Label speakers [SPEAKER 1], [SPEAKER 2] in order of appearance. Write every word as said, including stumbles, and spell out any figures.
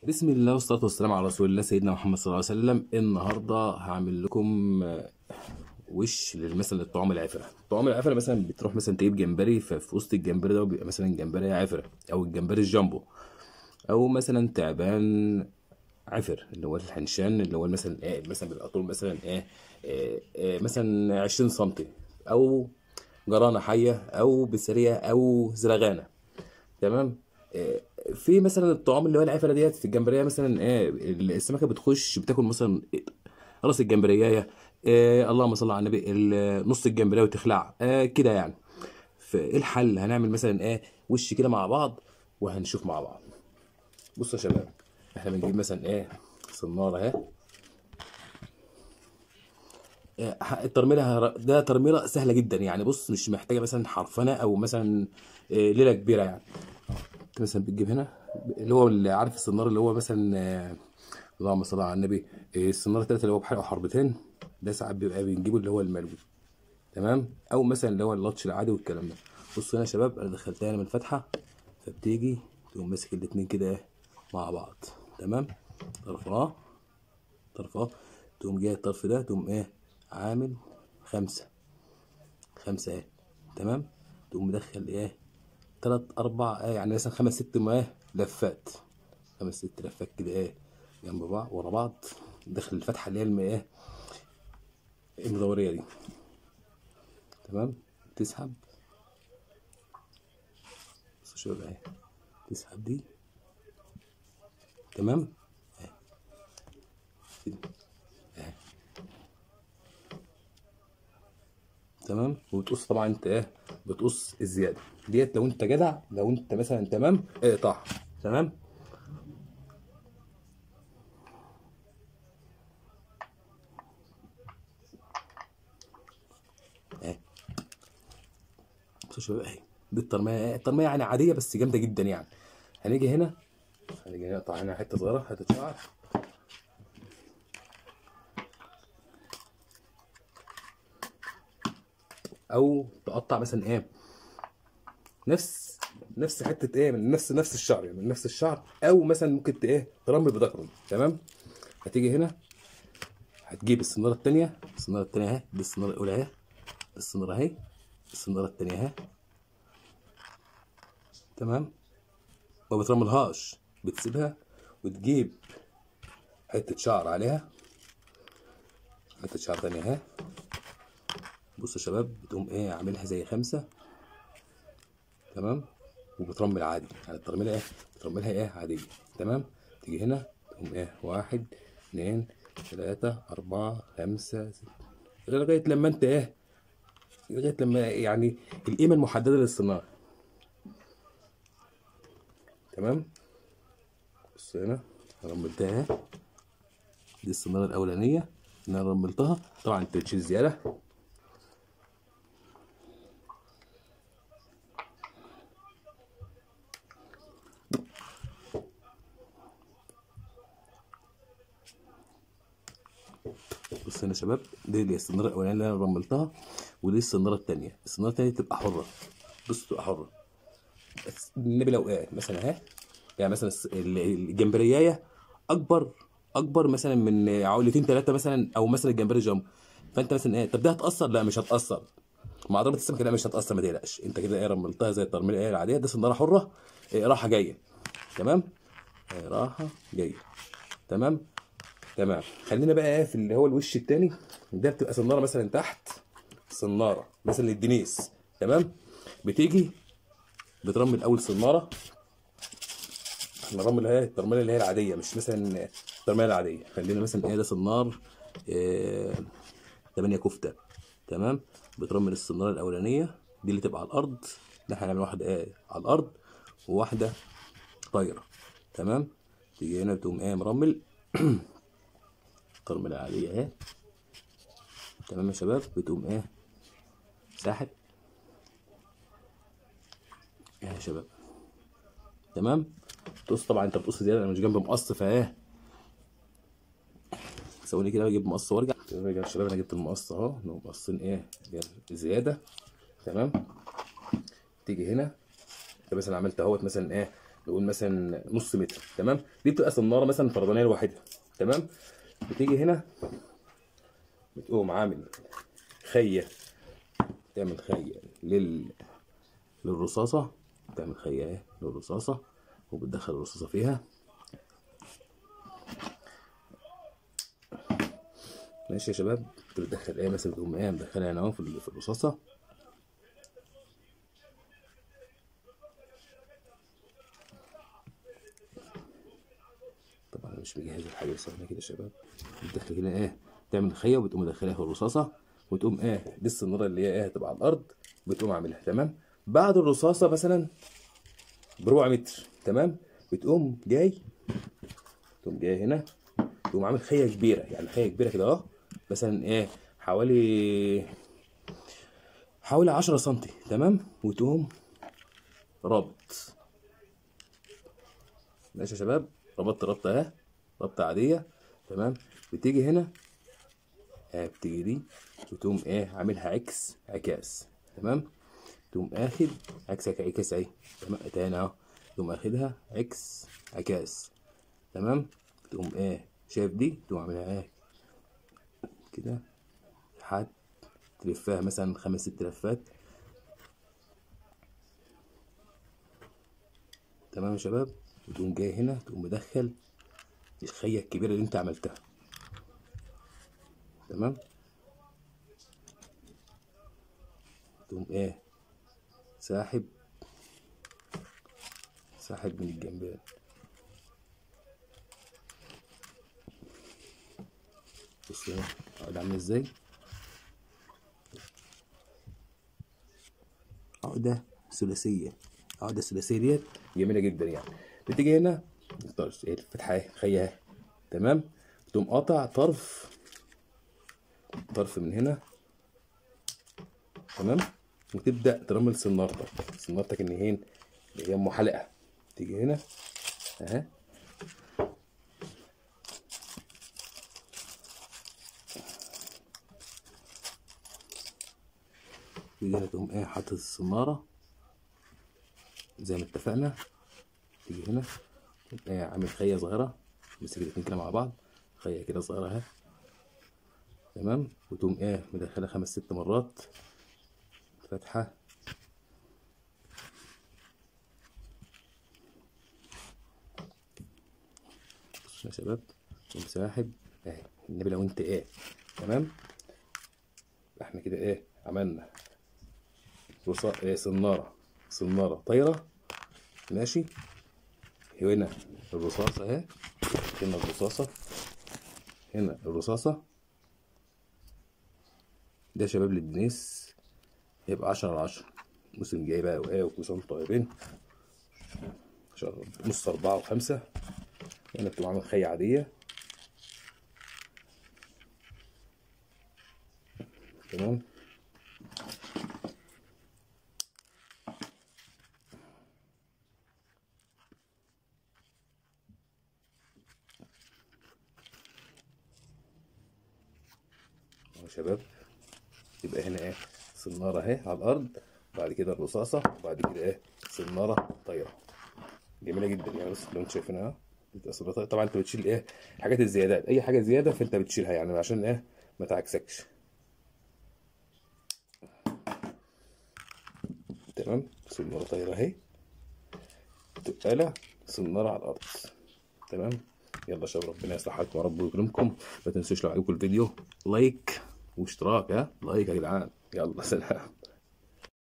[SPEAKER 1] بسم الله والصلاة والسلام على رسول الله سيدنا محمد صلى الله عليه وسلم. النهارده هعمل لكم آه، وش مثلا للطعام العفرة. الطعام العفرة مثلا بتروح مثلا تجيب جمبري، ففي وسط الجمبري ده بيبقى مثلا جمبري عفرة او الجمبري الجامبو، او مثلا تعبان عفر اللي هو الحنشان، اللي هو مثلا ايه مثلا بيبقى طول مثلا ايه, إيه, إيه مثلا عشرين سنتي، او جرانة حية او بسرية او زرغانة. تمام. آه، في مثلا الطعام اللي هو العفره ديت في الجمبريه، مثلا ايه السمكه بتخش بتاكل مثلا راس الجمبريه، إيه اللهم صل على النبي، ال- نص الجمبريه وتخلع آه كده يعني. فايه الحل؟ هنعمل مثلا ايه وش كده مع بعض وهنشوف مع بعض. بصوا يا شباب، احنا بنجيب مثلا ايه صناره اهي. آه، الترميله هر- ده ترميله سهله جدا يعني. بص مش محتاجه مثلا حرفنه او مثلا آه، ليله كبيره يعني. انت مثلا بتجيب هنا اللي هو اللي عارف السناره اللي هو مثلا آه، اللهم صل على النبي، آه، السناره التلاته اللي هو بحلقه حربتين، ده ساعات بيبقى بنجيبه اللي هو الملوي. تمام. او مثلا اللي هو اللطش العادي والكلام ده. بصوا هنا يا شباب، انا دخلتها هنا من الفتحه، فبتيجي تقوم ماسك الاتنين كده ايه مع بعض. تمام. طرفاه طرفاه، تقوم جاي الطرف ده تقوم ايه عامل خمسه خمسه ايه. تمام. تقوم مدخل ايه تلات اربع ايه يعني مثلا خمس ست ما ايه لفات، خمس ست لفات كده ايه جنب بعض ورا بعض، داخل الفتحه اللي هي الم- ايه المدوريه دي. تمام. تسحب. بص شوف اهي، تسحب دي. تمام. كده. تمام. وبتقص طبعا انت ايه بتقص الزياده ديت، لو انت جدع، لو انت مثلا تمام اقطع. تمام. اهي. بص شوف اهي، دي الطرميه ايه الطرميه يعني عاديه بس جامده جدا يعني. هنيجي هنا، هنيجي نقطع هنا حته صغيره حته شعر، او تقطع مثلا ايه نفس نفس حته ايه من نفس نفس الشعر يعني من نفس الشعر، او مثلا ممكن ت- ايه ترمل بذكره. تمام. هتيجي هنا، هتجيب السناره التانيه، السناره التانيه اهي، دي السناره الاولى اهي، السناره اهي، السناره التانيه اهي. تمام. ما بترملهاش، بتسيبها وتجيب حته شعر عليها، حته شعر تانيه اهي. بص يا شباب، بتقوم ايه عاملها زي خمسه. تمام. وبترمل عادي يعني الترميله ايه بترملها ايه عاديه. تمام. تيجي هنا تقوم ايه واحد اتنين تلاته اربعه خمسه ستة، لغايه لما انت ايه لغايه لما يعني القيمه المحدده للصناعه. تمام. بص هنا رملتها اهي، دي الصناره الاولانيه اللي انا رملتها. طبعا انت بتشيل زياده. بص هنا يا شباب، دي دي السناره الاولانيه اللي انا رملتها، ودي السناره الثانيه. السناره الثانيه تبقى حره. بص تبقى حره، بس النبي لو قاعد مثلا اهي، يعني مثلا الس- ال- الجمبريايه اكبر اكبر مثلا من عقلتين ثلاثه مثلا، او مثلا الجمبري جامبو. فانت مثلا ايه طب ده هتاثر؟ لا مش هتاثر مع ضربه السمكه، لا مش هتاثر ما تقلقش. انت كده ايه رملتها زي الترميله ايه العاديه، ده سناره حره إيه راحه جايه. تمام. إيه راحه جايه. تمام. تمام. خلينا بقى ايه في اللي هو الوش التاني، ده بتبقى صناره مثلا تحت، صناره مثلا للدنيس. تمام. بتيجي بترمي الاول صناره، نرمي اللي هي الترميله اللي هي العاديه، مش مثلا الترميله العاديه. خلينا مثلا ايه ده صنار إيه تمانية كفته. تمام. بترمل الصناره الاولانيه دي اللي تبقى على الارض، ده احنا هنعمل واحده ايه على الارض وواحده طايره. تمام. تيجي هنا تقوم ايه مرمل الترميله العاديه اهي. تمام يا شباب. بتقوم ايه ساحب ايه يا شباب. تمام. تقص طبعا، انت بتقص زياده، انا مش جنب مقص فايه ثواني كده بجيب مقص وارجع. رجع يا شباب، انا جبت المقص اهو، نقوم مقصين ايه زياده. تمام. تيجي هنا انت مثلا عملت اهوت مثلا ايه نقول مثلا نص متر. تمام، دي بتبقى صناره مثلا فردانيه لوحدها. تمام، بتيجي هنا بتقوم عامل خيه، تعمل خيه لل للرصاصه، تعمل خيه اهي للرصاصه وبتدخل الرصاصه فيها. ماشي يا شباب، بتدخل ايه مثلا، تقوم ايه مدخلها هنا اهو في في الرصاصه. طبعا انا مش مجهز الحاجه بس احنا كده يا شباب. بتدخل هنا ايه، تعمل خيه وبتقوم مدخلها في الرصاصه، وتقوم ايه دي السناره اللي هي ايه هتبقى على الارض بتقوم عاملها. تمام، بعد الرصاصه مثلا بربع متر. تمام، بتقوم جاي تقوم جاي هنا تقوم عامل خيه كبيره، يعني خيه كبيره كده اهو، مثلا ايه حوالي حوالي عشرة سنتي. تمام، وتقوم رابط. ماشي يا شباب، ربطت ربطه اهي، ربطه عاديه. تمام، بتيجي هنا اه بتيجي دي وتقوم ايه عاملها عكس عكاس. تمام، تقوم اخد عكس عكاس اهي. تمام، تاني اهو، تقوم اخدها عكس عكاس. تمام، تقوم ايه شايف دي، تقوم عاملها ايه كده لحد تلفها مثلا خمس ست لفات. تمام يا شباب، وتقوم جاي هنا تقوم مدخل الخيه الكبيره اللي انت عملتها. تمام، تقوم ايه ساحب ساحب من الجنبين. بص هنا اقعد عامل ازاي، عقده ثلاثيه. عقده ثلاثيه ديت جميله جدا يعني. بتيجي هنا الفتحه اهي خيه اهي. تمام، تقوم قاطع طرف طرف من هنا. تمام، وتبدا ترمل سنارتك سنارتك النهين اللي هي ام حلقه. تيجي هنا اهي، تيجي هنا تقوم ايه حاطط السناره زي ما اتفقنا. تيجي هنا تقوم ايه عامل خيه صغيره، مسك الاتنين كده مع بعض، خيه كده صغيره اهي. تمام، وتقوم ايه مدخلها خمس ست مرات فتحه. بصوا يا شباب، تقوم ساحب اهي النبي لو انت ايه. تمام، احنا كده ايه عملنا رصا ايه صناره صناره طايره. ماشي، هنا الرصاصه اهي، هنا الرصاصه، هنا الرصاصه. ده يا شباب للدنيس هيبقى عشرة على عشرة. موسم جاي بقى وايه وكل سنه وانتم طيبين. نص أربعة وخمسة. هنا بتبقى عامل خية عادية. تمام، اهو يا شباب. يبقى هنا ايه سنارة اهي على الأرض، بعد كده الرصاصة، وبعد كده ايه سنارة طايرة. جميلة جدا يعني. بس لو انتوا شايفينها بتبقى سنارة طايرة. طبعا انت بتشيل ايه الحاجات الزيادات، أي حاجة زيادة فانت بتشيلها يعني عشان ايه ما تعكسكش. تمام، سنارة طايرة اهي، تقالة سنارة على الأرض. تمام، يلا يا شباب ربنا يصلح حالكم يا رب ويكرمكم. ما تنسوش لو عجبكم الفيديو لايك واشتراك. ها لايك يا جدعان، يلا سلام.